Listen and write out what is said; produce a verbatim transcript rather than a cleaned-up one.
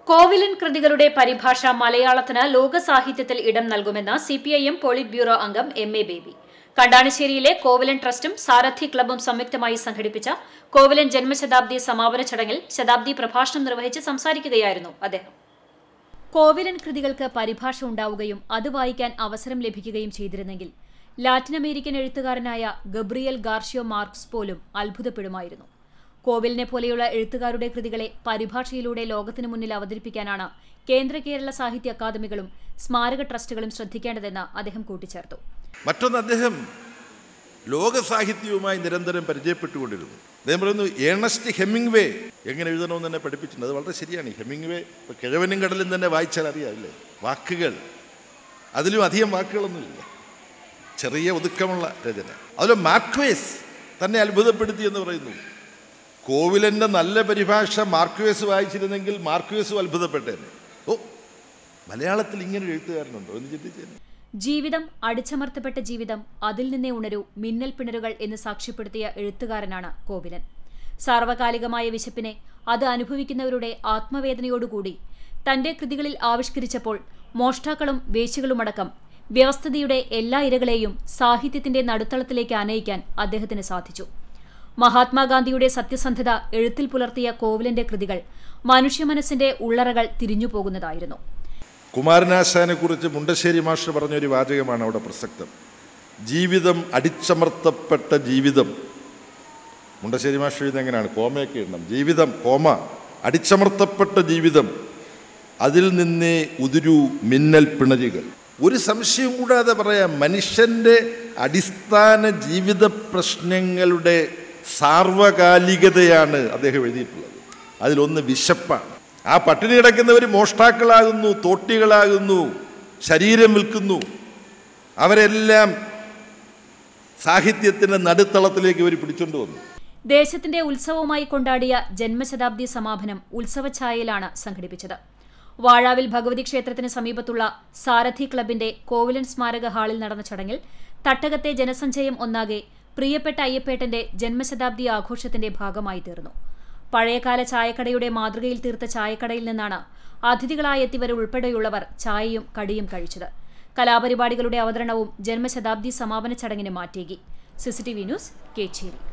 കോവിലൻ കൃതികളുടെ പരിഭാഷ മലയാളത്തിന് ലോക സാഹിത്യത്തിൽ ഇടം നൽകുമെന്ന് C P I M polit bureau അംഗം എം എ ബേബി. കണ്ടാണശ്ശേരിയിലെ കോവിലൻ ട്രസ്റ്റും സാരഥി ക്ലബ്ബും സംയുക്തമായി സംഘടിപ്പിച്ച കോവിലൻ ജന്മശതാബ്ദി സമാപന ചടങ്ങിൽ ശതാബ്ദി പ്രഭാഷണം നിർവഹിച്ച് സംസാരിക്കുകയായിരുന്നു അദ്ദേഹം. കോവിലൻ കൃതികൾക്ക് പരിഭാഷ ഉണ്ടാവുകയും അത് വായിക്കാൻ അവസരം ലഭിക്കുകയും ചെയ്തിരുന്നെങ്കിൽ ലാറ്റിൻ അമേരിക്കൻ എഴുത്തുകാരനായ ഗബ്രിയൽ ഗാർഷ്യോ മാർക്സ് പോലും അത്ഭുതപ്പെടുമായിരുന്നു. കോവിലിനെ പോലെയുള്ള എഴുത്തുകാരുടെ കൃതികളെ പരിഭാഷയിലൂടെ ലോകത്തിനു മുന്നിൽ അവതരിപ്പിക്കാനാണ് കേന്ദ്ര കേരള സാഹിത്യ അക്കാദമികളും സ്മാരക ട്രസ്റ്റുകളും ശ്രദ്ധിക്കേണ്ടതെന്ന് അദ്ദേഹം കൂട്ടിച്ചേർത്തു. മറ്റൊന്ന്, അദ്ദേഹം ലോക സാഹിത്യവുമായി നിരന്തരം പരിചയപ്പെട്ടുകൊണ്ടിരുന്നു. അദ്ദേഹം പറയുന്നു, ഏണസ്റ്റ് ഹെമിംഗ്വേ എങ്ങനെ എഴുതണമെന്ന് തന്നെ പഠിപ്പിച്ചിട്ടുണ്ട്. അത് വളരെ ശരിയാണ്. ഹെമിംഗ്വേ ഇപ്പോൾ കിഴവനും കടലും തന്നെ വായിച്ചാൽ അറിയാമല്ലേ, വാക്കുകൾ അതിലും അധികം വാക്കുകളൊന്നുമില്ല, ചെറിയ ഒതുക്കമുള്ള രചന. അതിൽ മാർക്വേസ് തന്നെ അത്ഭുതപ്പെടുത്തി എന്ന് പറയുന്നു. കോവിലൻ്റെ നല്ല പരിഭാഷ മാർക്വേസ് വായിച്ചിരുന്നെങ്കിൽ മാർക്വേസും അത്ഭുതപ്പെട്ടേനെ. ഓ, മലയാളത്തിൽ ഇങ്ങനെ എഴുത്തുകാരനുണ്ടോ എന്ന് ചിന്തിച്ചേ. ജീവിതം അടിച്ചമർത്തപ്പെട്ട ജീവിതം, അതിൽ നിന്നേ ഉണരൂ, മിന്നൽ പിണരുകൾ എന്ന് സാക്ഷ്യപ്പെടുത്തിയ എഴുത്തുകാരനാണ് കോവിലൻ. സാർവകാലികമായ വിശപ്പിനെ അത് അനുഭവിക്കുന്നവരുടെ ആത്മവേദനയോടുകൂടി തന്റെ കൃതികളിൽ ആവിഷ്കരിച്ചപ്പോൾ മോഷ്ടാക്കളും വേശ്യകളുമടക്കം വ്യവസ്ഥിതിയുടെ എല്ലാ ഇരകളെയും സാഹിത്യത്തിന്റെ നടുത്തളത്തിലേക്ക് ആനയിക്കാൻ അദ്ദേഹത്തിന് സാധിച്ചു. മഹാത്മാഗാന്ധിയുടെ സത്യസന്ധത എഴുത്തിൽ പുലർത്തിയ കോവിലന്റെ കൃതികൾ മനുഷ്യ മനസ്സിന്റെ ഉള്ളറകൾ തിരിഞ്ഞുപോകുന്നതായിരുന്നു. കുമാരനാശാനെ കുറിച്ച് മുണ്ടശ്ശേരി മാസ്റ്റർ പറഞ്ഞൊരു വാചകമാണ് അവിടെ പ്രസക്തം. ജീവിതം അടിച്ചമർത്തപ്പെട്ട ജീവിതം. മുണ്ടശ്ശേരി മാസ്റ്റർ എഴുതുന്നത് എങ്ങനെയാണ്? കോമയൊക്കെ ഇടണം. ജീവിതം കോമ അടിച്ചമർത്തപ്പെട്ട ജീവിതം, അതിൽ നിന്നേ ഉതിരു മിന്നൽ പിണരുകൾ. ഒരു സംശയം കൂടാതെ പറയാം, മനുഷ്യൻ്റെ അടിസ്ഥാന ജീവിത പ്രശ്നങ്ങളുടെ സാർവകാലികതയാണ് അദ്ദേഹം എഴുതിയിട്ടുള്ളത്. അതിലൊന്ന് വിശപ്പാണ്. ആ പട്ടിണി കിടക്കുന്നവർ മോഷ്ടാക്കളാകുന്നു, തോട്ടികളാകുന്നു, ശരീരം വിൽക്കുന്നു. അവരെല്ലാം സാഹിത്യത്തിൻ്റെ നടുത്തളത്തിലേക്ക് ഇവർ പിടിച്ചുകൊണ്ട് വന്നു. ദേശത്തിന്റെ ഉത്സവമായി കൊണ്ടാടിയ ജന്മശതാബ്ദി സമാപനം ഉത്സവഛായയിലാണ് സംഘടിപ്പിച്ചത്. വാഴാവിൽ ഭഗവതി ക്ഷേത്രത്തിന് സമീപത്തുള്ള സാരഥി ക്ലബിന്റെ കോവിലൻ സ്മാരക ഹാളിൽ നടന്ന ചടങ്ങിൽ തട്ടകത്തെ ജനസഞ്ചയം ഒന്നാകെ പ്രിയപ്പെട്ട അയ്യപ്പേട്ടന്റെ ജന്മശതാബ്ദി ആഘോഷത്തിന്റെ ഭാഗമായി തീർന്നു. പഴയകാല ചായക്കടയുടെ മാതൃകയിൽ തീർത്ത ചായക്കടയിൽ നിന്നാണ് അതിഥികളായെത്തിയവരുൾപ്പെടെയുള്ളവർ ചായയും കടിയും കഴിച്ചത്. കലാപരിപാടികളുടെ അവതരണവും ജന്മശതാബ്ദി സമാപന ചടങ്ങിന് മാറ്റേകി. CCTV news, Kecheri.